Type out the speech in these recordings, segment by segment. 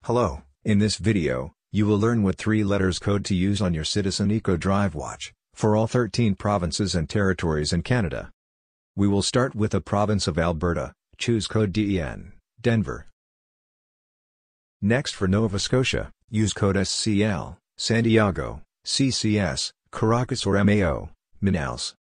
Hello, in this video, you will learn what 3 letters code to use on your Citizen Eco Drive watch, for all 13 provinces and territories in Canada. We will start with the province of Alberta. Choose code DEN, Denver. Next for Nova Scotia, use code SCL, San Diego, CCS, Caracas or MAO, Manaus.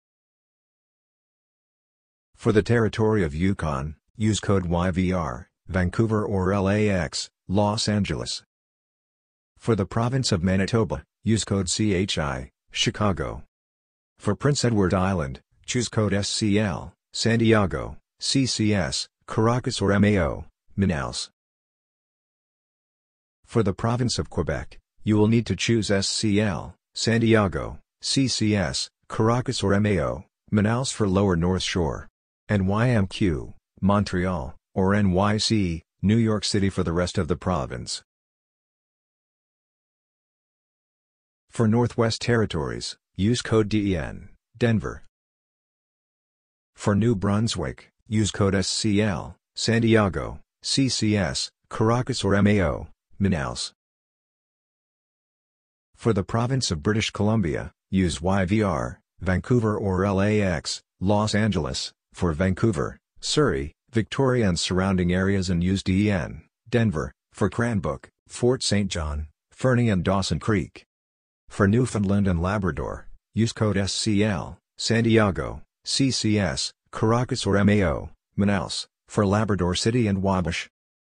For the territory of Yukon, use code YVR, Vancouver or LAX, Los Angeles. For the province of Manitoba, use code CHI, Chicago. For Prince Edward Island, choose code SCL, San Diego, CCS, Caracas or MAO, Manaus. For the province of Quebec, you will need to choose SCL, San Diego, CCS, Caracas or MAO, Manaus for Lower North Shore, and YMQ, Montreal, or NYC, New York City for the rest of the province. For Northwest Territories, use code DEN, Denver. For New Brunswick, use code SCL, San Diego, CCS, Caracas or MAO, Manaus. For the province of British Columbia, use YVR, Vancouver or LAX, Los Angeles, for Vancouver, Surrey, Victoria and surrounding areas, and use DEN, Denver, for Cranbrook, Fort St. John, Fernie and Dawson Creek. For Newfoundland and Labrador, use code SCL, San Diego, CCS, Caracas or MAO, Manaus, for Labrador City and Wabash.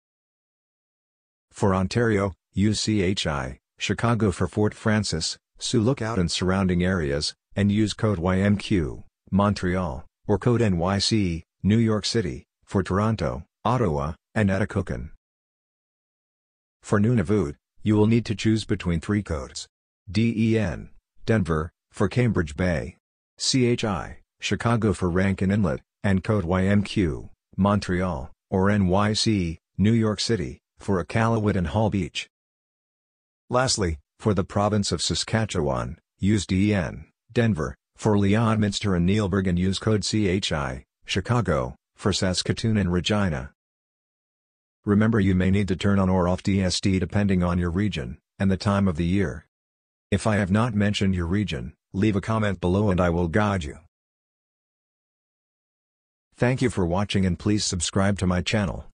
For Ontario, use CHI, Chicago for Fort Francis, Sioux Lookout and surrounding areas, and use code YMQ, Montreal, or code NYC, New York City, for Toronto, Ottawa, and Etobicoke. For Nunavut, you will need to choose between 3 codes. DEN, Denver, for Cambridge Bay. CHI, Chicago for Rankin Inlet, and code YMQ, Montreal, or NYC, New York City, for Iqaluit and Hall Beach. Lastly, for the province of Saskatchewan, use DEN, Denver, for Leonminster and Neilburg, and use code CHI, Chicago, for Saskatoon and Regina. Remember, you may need to turn on or off DSD depending on your region, and the time of the year. If I have not mentioned your region, leave a comment below and I will guide you. Thank you for watching and please subscribe to my channel.